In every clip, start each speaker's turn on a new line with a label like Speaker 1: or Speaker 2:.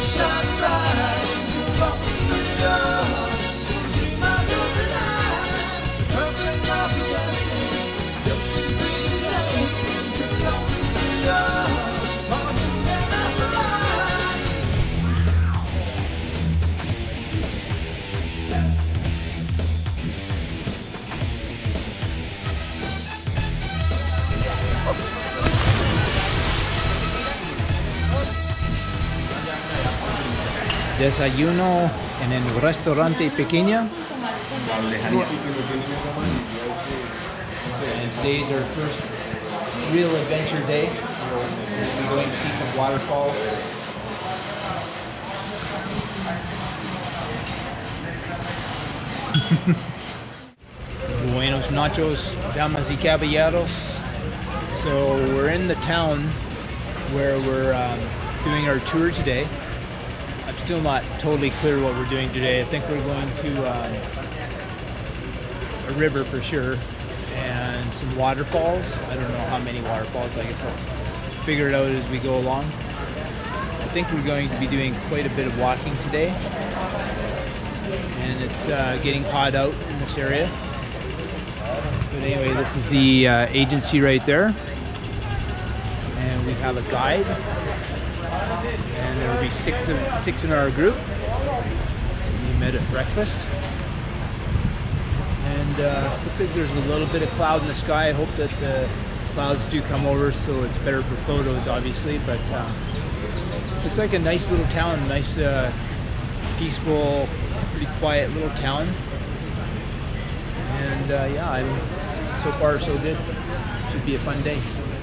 Speaker 1: Desayuno en el restaurante pequeño. And today's our first real adventure day. We're going to see some waterfalls. Buenos nachos, damas y caballeros. So we're in the town where we're doing our tour today. I'm still not totally clear what we're doing today. I think we're going to a river for sure and some waterfalls. I don't know how many waterfalls. I guess we'll figure it out as we go along. I think we're going to be doing quite a bit of walking today, and it's getting hot out in this area. But anyway, this is the agency right there, and we have a guide. And there will be six in our group. We met at breakfast. And looks like there's a little bit of cloud in the sky. I hope that the clouds do come over so it's better for photos, obviously. But looks like a nice little town, nice, peaceful, pretty quiet little town. And yeah, so far so good. Should be a fun day.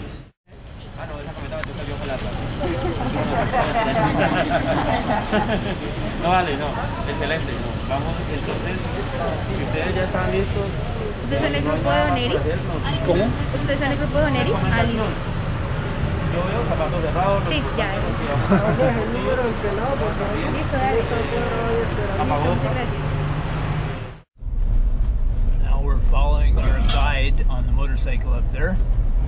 Speaker 2: No vale, no, excelente, no. Vamos entonces, si ustedes ya están listos.
Speaker 3: ¿Ustedes son el grupo de Oneri?
Speaker 1: ¿Cómo?
Speaker 3: ¿Ustedes son el grupo de Oneri? Ah, listo.
Speaker 2: Yo veo zapatos cerrados.
Speaker 3: Sí, ya. Listo, dale.
Speaker 2: Apagó.
Speaker 1: Now we're following our guide on the motorcycle up there.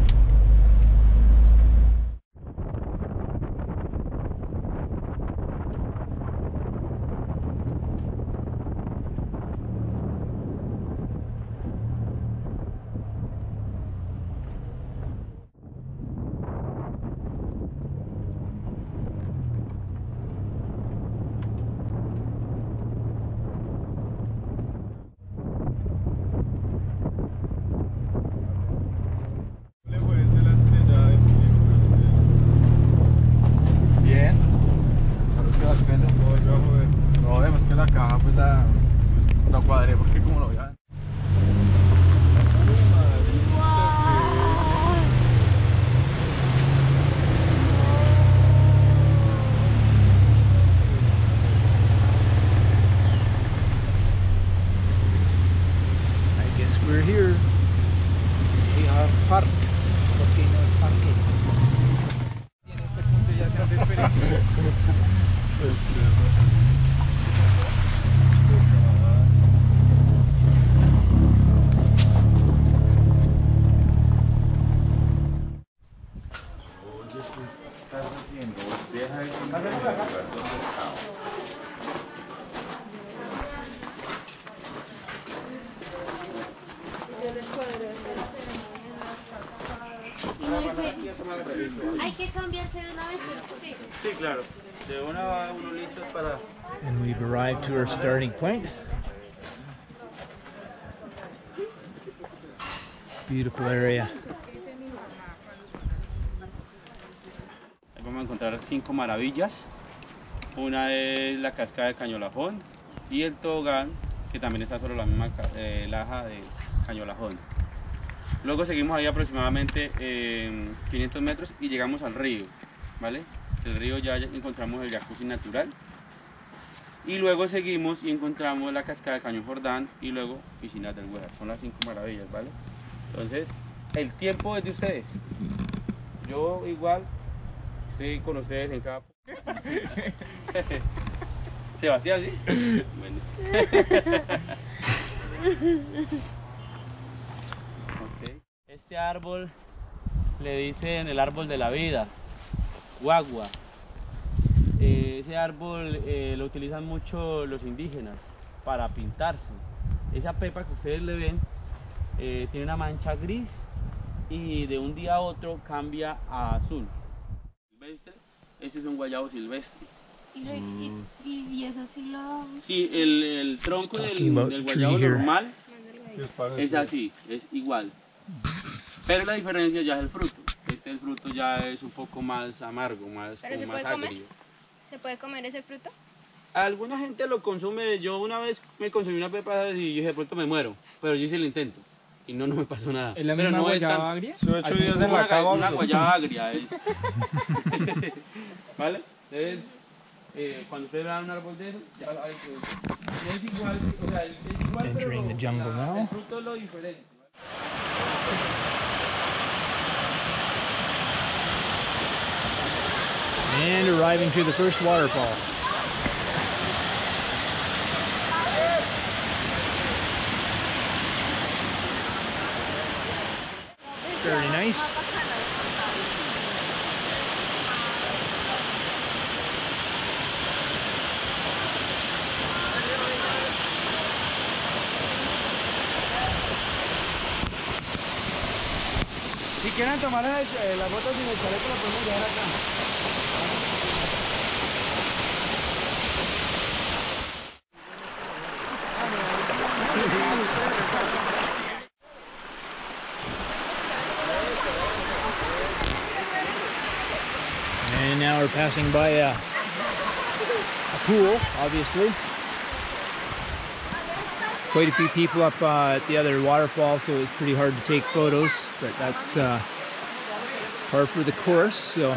Speaker 4: No, además que la caja pues la cuadré porque como lo vean.
Speaker 1: I guess we're here. We are parked. Porque no es parque. Y en este punto ya se han despedido.
Speaker 3: Hay que cambiarse de una vez. Sí.
Speaker 2: Sí, claro. De una a uno listo para.
Speaker 1: And we've arrived to our starting point. Beautiful area.
Speaker 2: Ahí vamos a encontrar 5 maravillas. Una es la cascada de Cañolajón y el tobogán, que también está sobre la misma laja de Cañolajón. Luego seguimos ahí aproximadamente 500 metros y llegamos al río, ¿vale? El río ya encontramos el jacuzzi natural. Y luego seguimos y encontramos la cascada de Cañón Jordán y luego piscinas del Güejar. Son las 5 maravillas, ¿vale? Entonces, el tiempo es de ustedes. Yo igual estoy con ustedes en cada... Sebastián, ¿sí? Bueno. Okay. Este árbol le dicen el árbol de la vida, guagua. ese árbol lo utilizan mucho los indígenas para pintarse. Esa pepa que ustedes le ven tiene una mancha gris y de un día a otro cambia a azul. Silvestre, ese es un guayabo silvestre.
Speaker 3: Y eso sí lo...
Speaker 2: Sí, el tronco del guayabo normal es así, es igual. Pero la diferencia ya es el fruto. El fruto ya es un poco más amargo, más agrio.
Speaker 5: ¿Se puede comer ese fruto?
Speaker 2: Alguna gente lo consume. Yo una vez me consumí una pepa y yo dije, de pronto me muero. Pero yo hice el intento y no me pasó nada.
Speaker 1: ¿Es la
Speaker 2: pero
Speaker 1: misma
Speaker 2: no
Speaker 1: guayaba agria?
Speaker 4: Son 8 días de la cava.
Speaker 2: Una guayaba agria es. ¿Vale? Entonces, cuando ustedes vean un árbol de eso, ya hay que... Es igual, o sea, es igual,
Speaker 1: Entering
Speaker 2: pero
Speaker 1: the jungle now.
Speaker 2: el fruto es lo diferente.
Speaker 1: And arriving to the first waterfall. Very nice.
Speaker 2: Si quieren tomar las fotos sin el chaleco, la podemos dejar acá.
Speaker 1: And now we're passing by a pool, obviously. Quite a few people up at the other waterfall, so it's pretty hard to take photos, but that's par for the course. So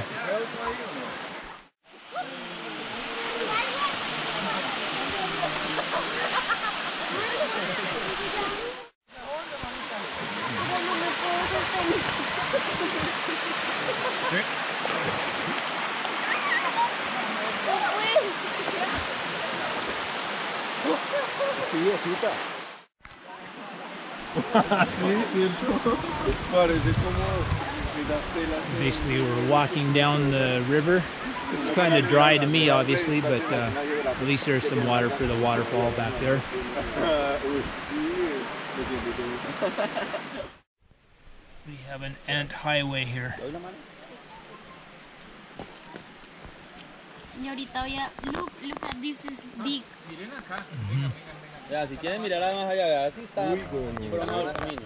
Speaker 4: Sí, cierto. Parece como las telas.
Speaker 1: basically we're walking down the river. It's kind of dry to me, obviously, but at least there's some water for the waterfall back there. We have an ant highway here.
Speaker 3: Y ahorita voy a... Look at this is big.
Speaker 2: Ya, si quieren mirar más allá, así está. Formado el camino.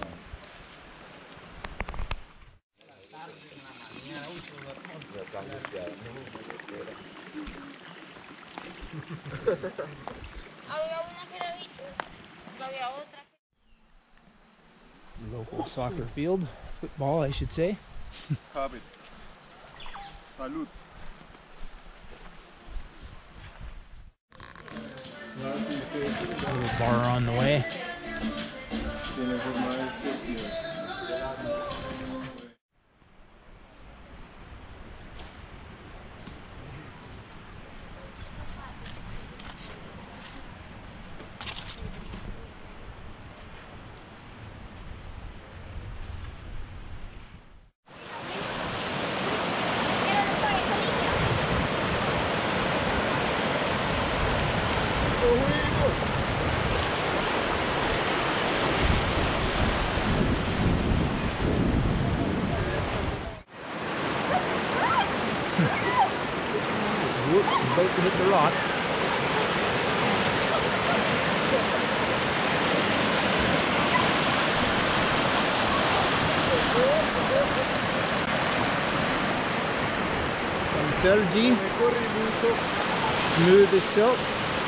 Speaker 3: Había una que era bicho. Había otra.
Speaker 1: Local soccer field, football, I should say.
Speaker 4: Have it. Salud.
Speaker 1: Little bar on the way.
Speaker 4: Tiene forma de escorpión.
Speaker 1: Whoops, about to hit the rock. From Sergi, smooth as silk.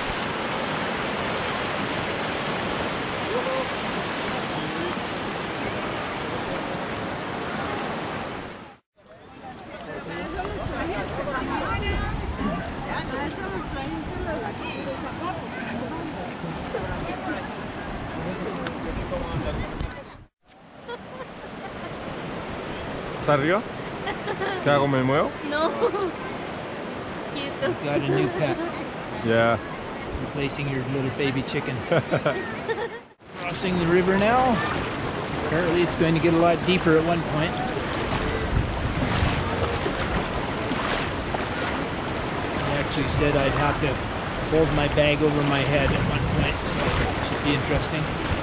Speaker 4: ¿Está arriba? ¿Qué hago? ¿Me muevo?
Speaker 3: No. Quieto.
Speaker 1: Got a new pet,
Speaker 4: Yeah.
Speaker 1: replacing your little baby chicken. Crossing the river now. Apparently it's going to get a lot deeper at one point. actually said I'd have to hold my bag over my head at one point, so it should be interesting.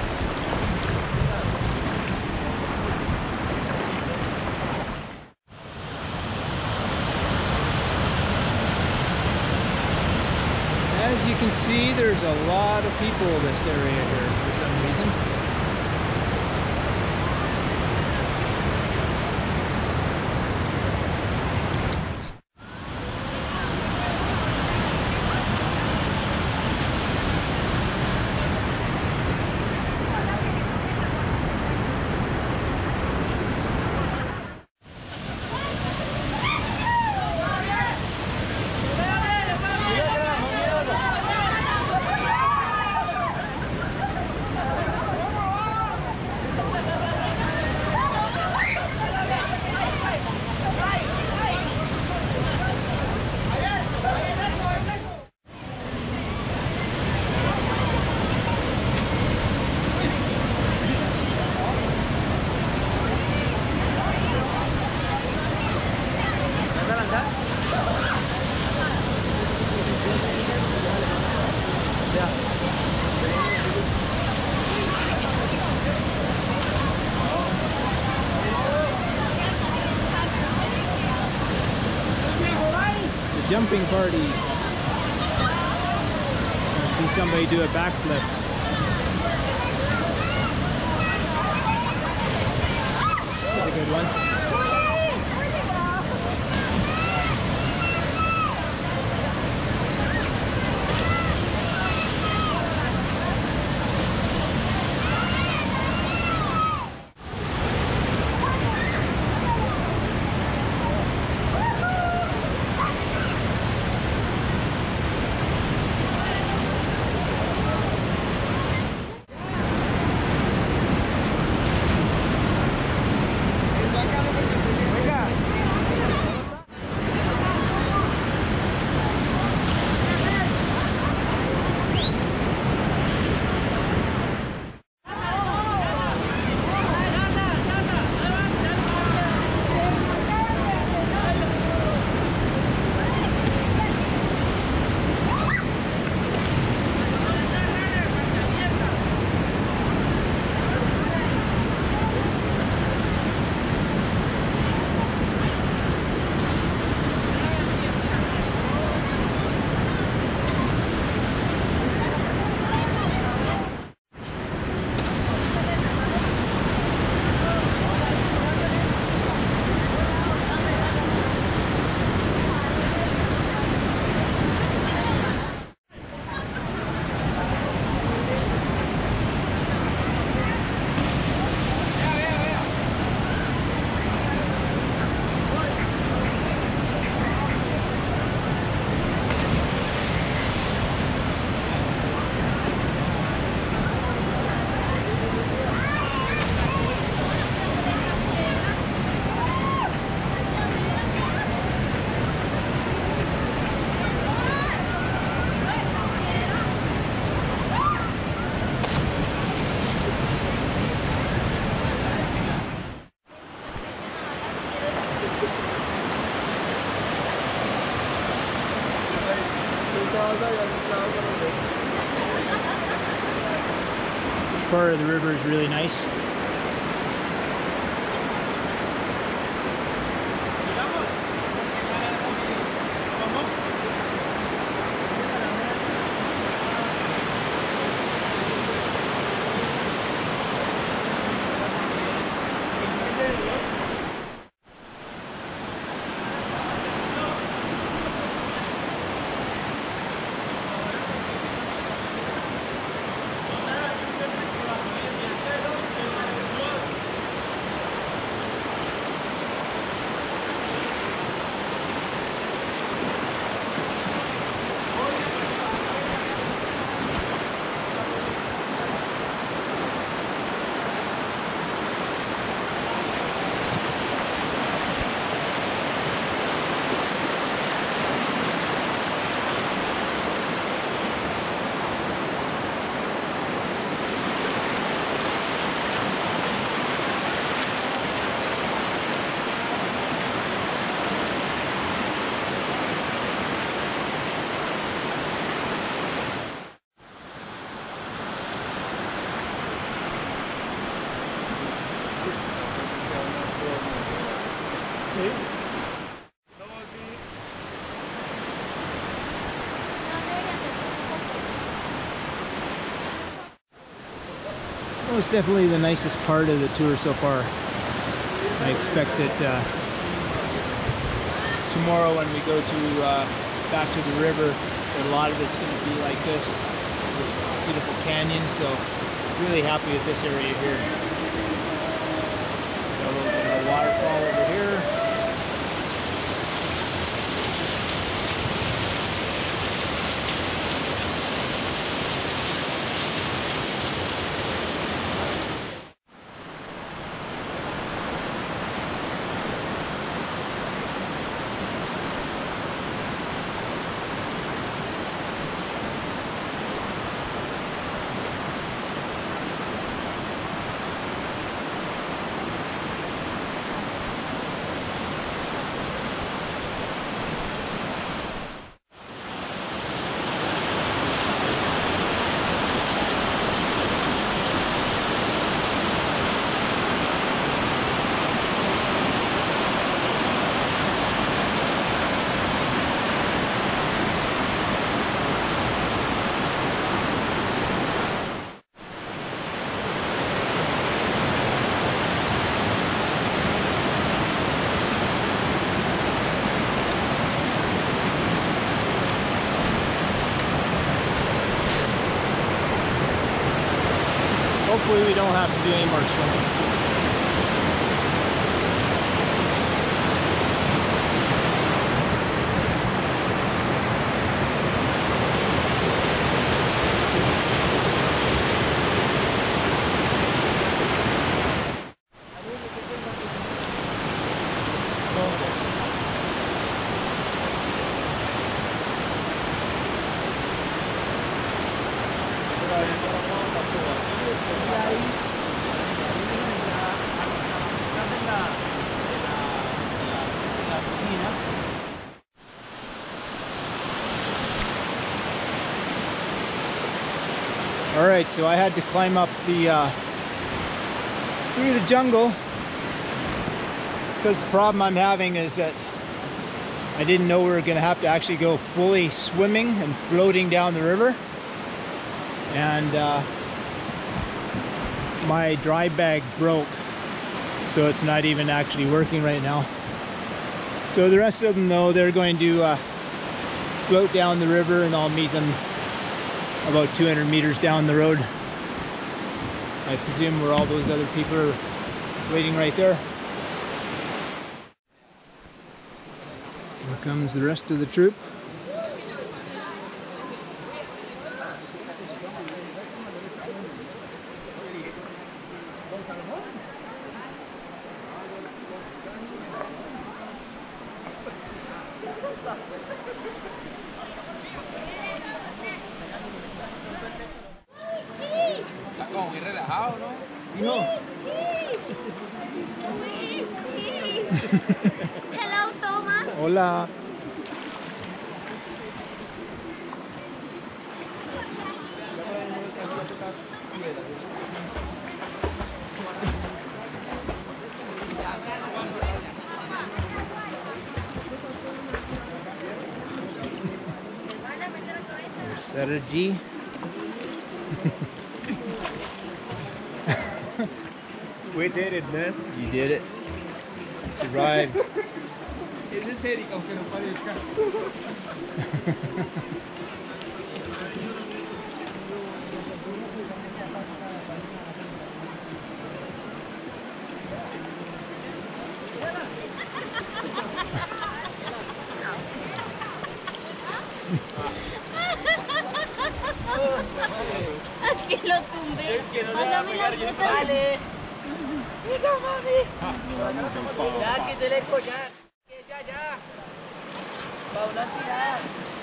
Speaker 1: As you can see, there's a lot of people in this area here for some reason. Jumping party. I see somebody do a backflip. That's a good one. This part of the river is really nice. Well, it's definitely the nicest part of the tour so far. I expect that tomorrow when we go to back to the river, a lot of it's going to be like this beautiful canyon. So really happy with this area here. Got a little bit of a waterfall over here. Hopefully we don't have to do any more swimming. All right, so I had to climb up the through the jungle because the problem I'm having is that I didn't know we were going to have to actually go fully swimming and floating down the river, and my dry bag broke, so it's not even actually working right now. So the rest of them, though, they're going to float down the river, and I'll meet them about 200 meters down the road. I presume where all those other people are waiting right there. Here comes the rest of the troop.
Speaker 4: Como muy relajado, ¿no?
Speaker 1: No.
Speaker 3: Hello, Thomas.
Speaker 1: Hola. Sarah G.
Speaker 4: We did it, man.
Speaker 1: You did it. You survived.
Speaker 4: Es de serio, aunque no parezca.
Speaker 3: Aquí lo tumbé. Pásame la foto.
Speaker 6: Vale. Mira, mami. Ya, quítale el collar. Ya. Vamos a tirar.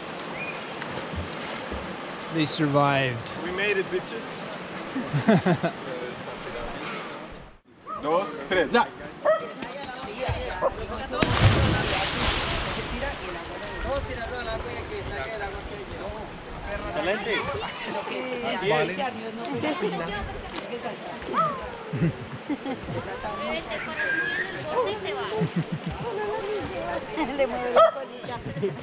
Speaker 1: They survived.
Speaker 4: We made it, bitches. 2, 3, ya.
Speaker 6: Vamos a tirarlo al agua y que saque el agua que
Speaker 2: Excelente.
Speaker 6: vale.
Speaker 3: Vete para subir el borde y te vas. Le mueve la colita.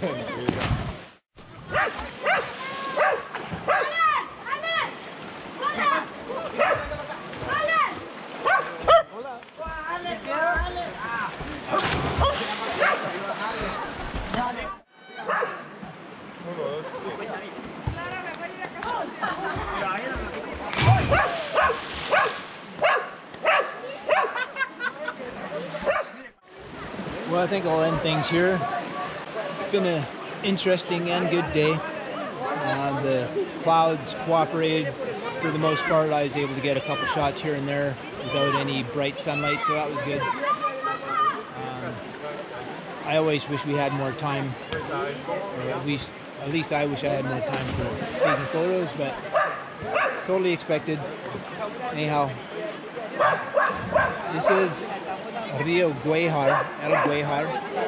Speaker 1: Well, I think I'll end things here. It's been an interesting and good day. The clouds cooperated for the most part. I was able to get a couple shots here and there without any bright sunlight, so that was good. I always wish we had more time, or at least I wish I had more time for taking photos, but totally expected. Anyhow, this is Rio Guayjar, El Guayjar,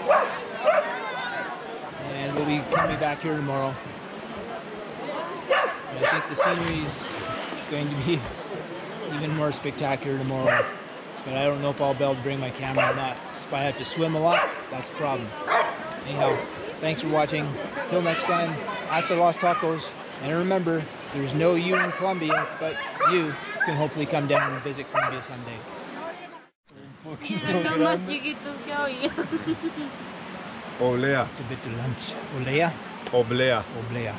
Speaker 1: and we'll be coming back here tomorrow. And I think the scenery is going to be even more spectacular tomorrow, but I don't know if I'll be able to bring my camera or not. If I have to swim a lot, that's a problem. Anyhow, thanks for watching. Till next time, hasta los tacos, and remember, there's no you in Colombia, but you can hopefully come down and visit Colombia someday.
Speaker 3: Eran los más chiquitos que había.
Speaker 4: Oblea.
Speaker 1: Just a bit to lunch. Olea?
Speaker 4: Oblea.
Speaker 1: Oblea.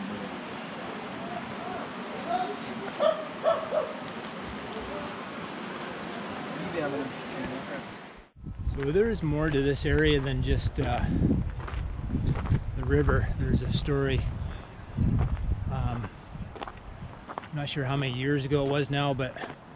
Speaker 1: So there's more to this area than just the river. There's a story. I'm not sure how many years ago it was now, but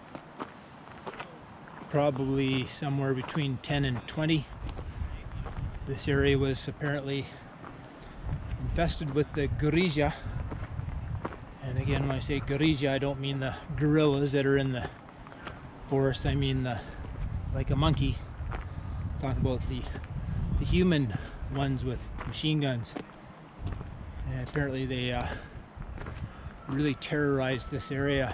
Speaker 1: probably somewhere between 10 and 20. This area was apparently infested with the guerrilla. And again, when I say guerrilla, I don't mean the gorillas that are in the forest. I mean like a monkey. Talking about the human ones with machine guns. And apparently they really terrorized this area.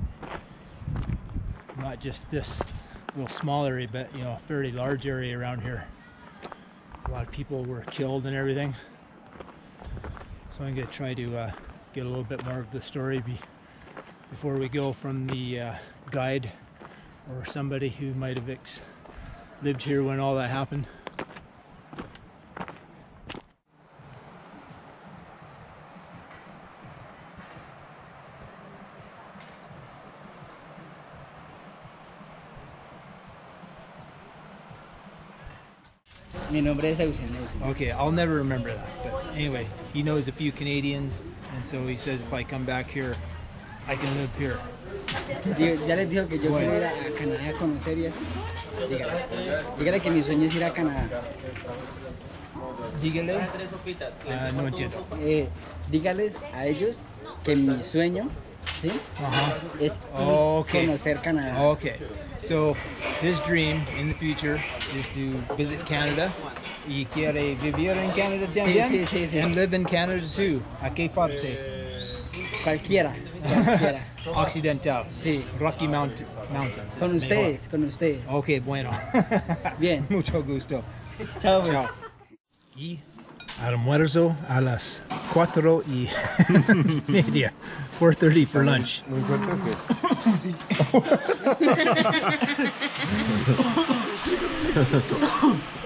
Speaker 1: Not just this little small area, but you know, a fairly large area around here. A lot of people were killed and everything. So I'm going to try to get a little bit more of the story before we go from the guide or somebody who might have lived here when all that happened.
Speaker 6: Mi nombre es Eugenio.
Speaker 1: Okay, I'll never remember that. But anyway, he knows a few Canadians, and so he says if I come back here, I can live here.
Speaker 6: Ya les dijo que yo quiero ir a Canadá a conocer y eso. Dígale que mi sueño es ir a Canadá.
Speaker 1: Dígale. No entiendo.
Speaker 6: Dígales a ellos que mi sueño, ¿sí? Es conocer Canadá.
Speaker 1: Okay. So his dream in the future is to visit Canada. Y quiere vivir en Canada también.
Speaker 6: Sí.
Speaker 1: And live in Canada too. ¿A qué parte?
Speaker 6: Cualquiera.
Speaker 1: Occidental.
Speaker 6: Sí.
Speaker 1: Rocky Mountains.
Speaker 6: Con ustedes.
Speaker 1: Okay, bueno.
Speaker 6: Bien.
Speaker 1: Mucho gusto.
Speaker 6: Chao.
Speaker 1: Chao. Y almuerzo a las 4:30. 4:30 for lunch.
Speaker 4: ¿No encuentras que?